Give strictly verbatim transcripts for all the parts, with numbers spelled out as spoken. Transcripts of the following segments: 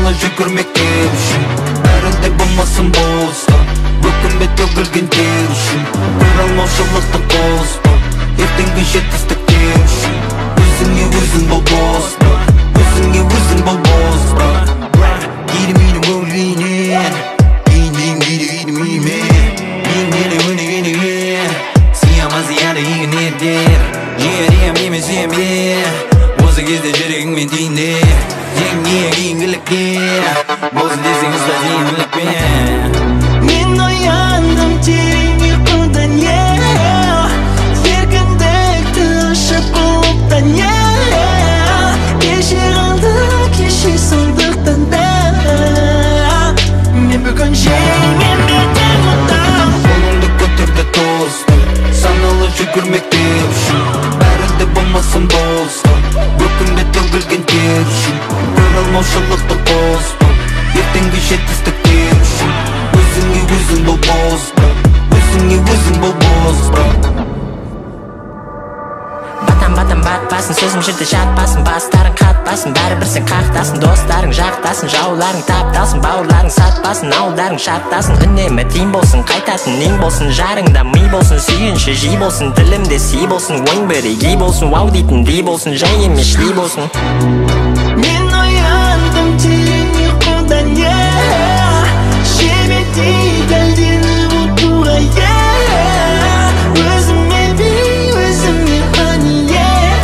Sanалы жүгірмекке үшін бәрінде болмасын болса өкінбе төгілген тер үшін көре алмаушылықты қоспа ертеңгі жетістікке үшін өзіңе өзің бол босқа өзіңе өзің бол босқа Гиді мені өңлейнен Гейіндейін гиді гиді меймен Еңгені өне өне өне Сиямаз яды еңін ердер Жерем емес емен Осы кезде жүрегіңмен дейіндер Еңге еңгілікке Болсын десеңіз да дейінлікпен Мен ояндым терең ұйқыдан Еркіндікті ұшып құлыптан Кеше қалды кеше сондықтан да Мен бүгін жеңем ертең ұтам Қолыңды көтерді тосты Саналы жүгірмекте үшін бәрінде болмасын болса өкінбе төгілген тер үшін көре алмаушылықты қоспа ертеңгі жетістікке үшін өзіңе өзің бол босқа өзіңе өзің бол босқа Батам батам батпасын сөзім жүрді жатпасын бастарың қатпасын бәрібір сен қақтасын достарың жақтасын жауларың тапталсын бауырларың сатпасын ауылдарың шаттасын үнемі тиын болсын қайтатын нең болсын жарыңда ми болсын сүйінші жи болсын тілімде си болсын ойың бірегей болсын вау дейтін дей болсын жай емес шли болсын Мен ояндым терең ұйқыдан Жебедей дәлденіп ұтуға Өзіме би, өзіме қани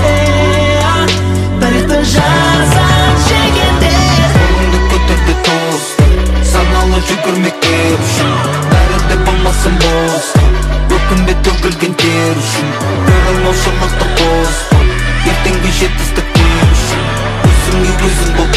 Тарихты жазан жегенде Қолыңды көтерді тосты Саналы жүгірмекке үшін бәрінде болмасын болса өкінбе төгілген тер үшін көре алмаушылықты қоспа ертеңгі жетістікке үшін өзіңе өзің бол